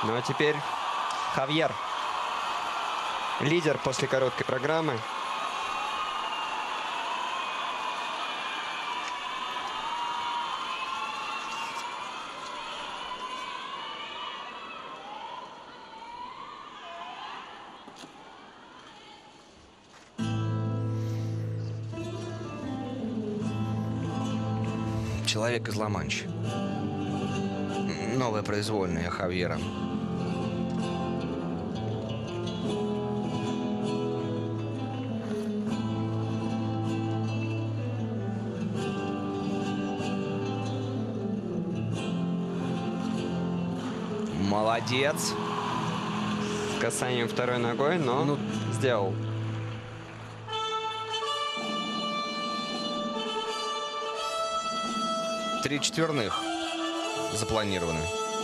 Ну а теперь Хавьер. Лидер после короткой программы. Человек из Ла-Манчи. Новая произвольная Хавьера. Молодец. С касанием второй ногой, но сделал. Три четверных запланированы.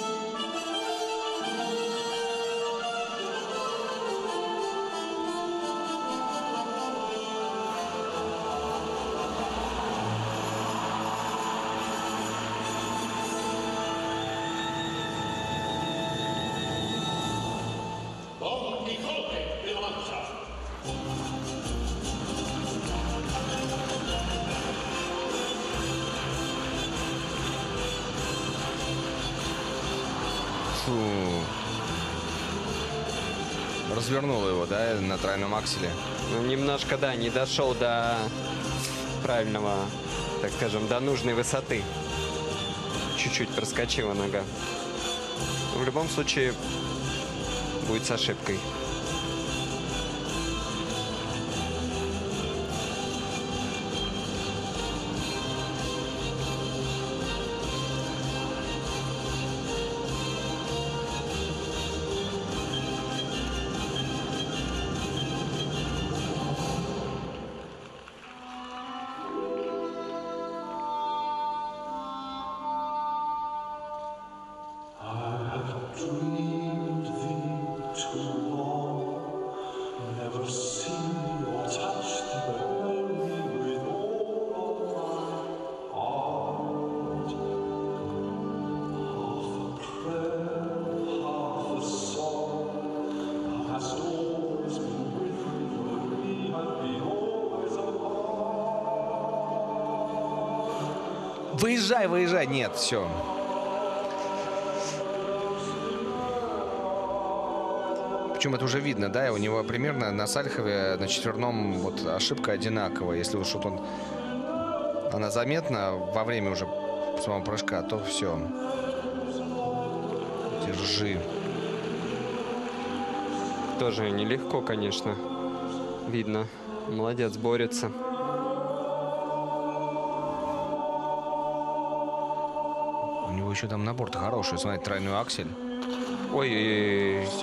Развернул его, да, на тройном акселе. Ну, немножко, да, не дошел до правильного, так скажем, до нужной высоты. Чуть-чуть проскочила нога. В любом случае будет с ошибкой. Выезжай, выезжай. Нет, все. Причем это уже видно, да, у него примерно на Сальхове на четверном вот ошибка одинаковая. Если уж вот она заметна во время уже самого прыжка, то все. Держи. Тоже нелегко, конечно. Видно. Молодец, борется. У него еще там набор-то хороший. Смотрите, тройной аксель. Ой-ой-ой. Все.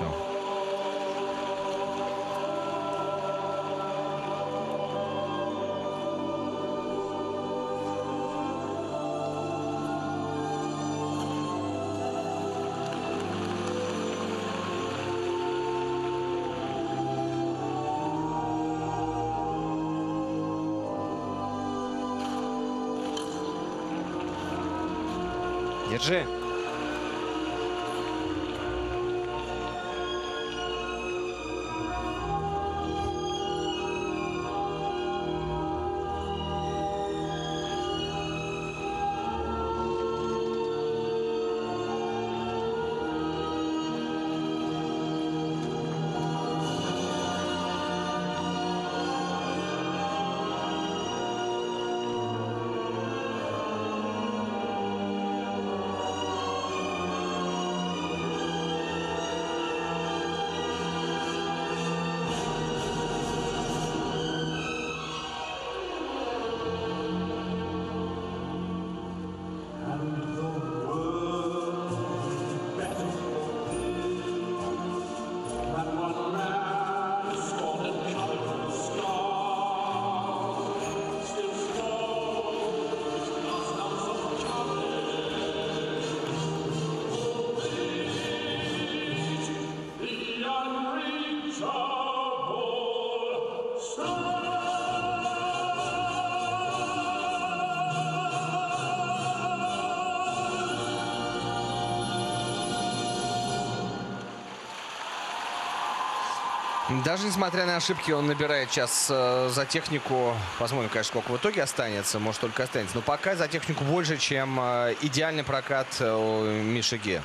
Держи. Даже несмотря на ошибки, он набирает сейчас за технику. Посмотрим, конечно, сколько в итоге останется. Может, только останется. Но пока за технику больше, чем идеальный прокат у Миши Ге.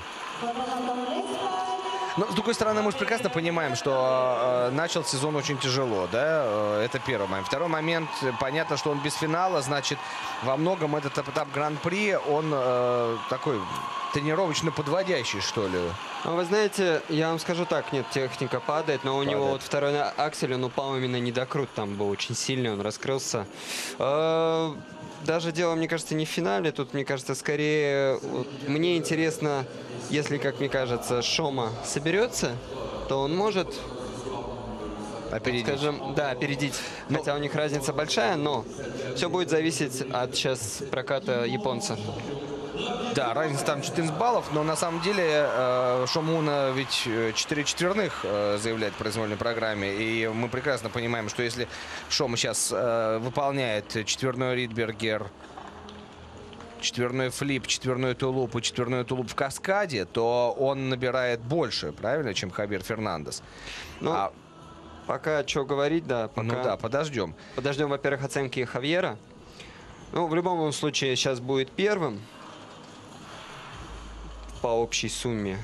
Но, с другой стороны, мы же прекрасно понимаем, что начал сезон очень тяжело, да, это первый момент. Второй момент, понятно, что он без финала, значит, во многом этот этап Гран-при, он такой тренировочно подводящий, что ли. А вы знаете, я вам скажу так, нет, техника падает, но у него вот второй аксель, он упал именно недокрут, там был очень сильный, он раскрылся. Даже дело, мне кажется, не в финале, тут, мне кажется, скорее, вот, мне интересно, если, как мне кажется, Шома соберется, то он может, Опередить. скажем, да, опередить. Хотя у них разница большая, но все будет зависеть от сейчас проката японца. Да, разница там 14 баллов, но на самом деле Шома Уна ведь 4 четверных заявляет в произвольной программе. И мы прекрасно понимаем, что если Шома сейчас выполняет четверной Ридбергер, четверной флип, четверной тулуп и четверной тулуп в каскаде, то он набирает больше, правильно, чем Хавьер Фернандес. Ну, пока что говорить, да. Пока... Ну да, подождем. Подождем, во-первых, оценки Хавьера. Ну, в любом случае, сейчас будет первым по общей сумме.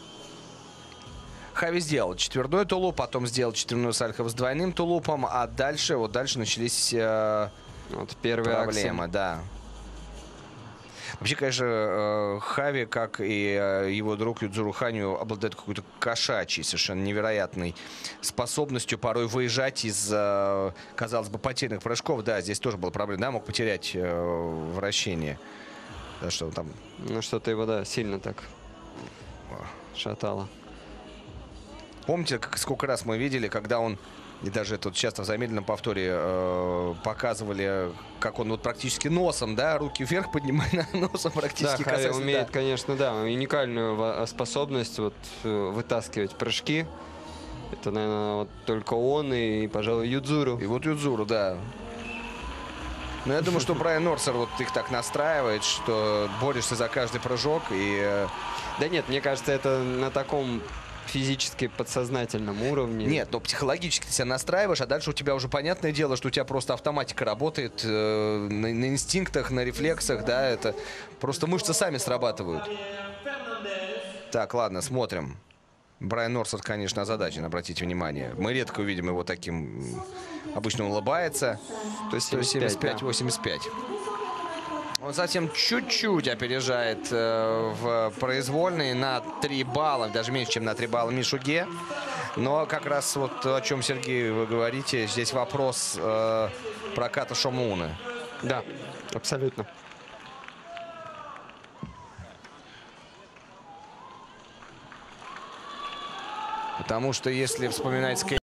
Хави сделал четверной тулуп, потом сделал четверной Сальхов с двойным тулупом, а дальше, вот дальше начались вот первые проблемы, да. Вообще, конечно, Хави, как и его друг Юдзуру Ханью, обладает какой-то кошачьей, совершенно невероятной способностью порой выезжать из, казалось бы, потерянных прыжков. Да, здесь тоже была проблема, да, мог потерять вращение. Да, что там... Ну, что-то его, да, сильно так шатало. Помните, сколько раз мы видели, когда он, и даже тут часто в замедленном повторе показывали, как он вот практически носом, да, руки вверх поднимая, носом практически да, Хави касается. умеет, конечно, да, уникальную способность вот вытаскивать прыжки. Это, наверное, вот только он и, пожалуй, Юдзуру. И вот Юдзуру, да. Но я думаю, что Брайан Норсер вот их так настраивает, что борешься за каждый прыжок и... Да нет, мне кажется, это на таком физически подсознательном уровне. Нет, но психологически ты себя настраиваешь, а дальше у тебя уже понятное дело, что у тебя просто автоматика работает на инстинктах, на рефлексах, да, это просто мышцы сами срабатывают. Так, ладно, смотрим. Брайан Норсер, конечно, озадачен, обратите внимание. Мы редко увидим его таким, обычно улыбается. То есть 75-85. Он совсем чуть-чуть опережает в произвольной на 3 балла, даже меньше, чем на 3 балла Мишу Ге. Но как раз вот о чем, Сергей, вы говорите, здесь вопрос проката Шома Уны. Да, абсолютно. Потому что если вспоминать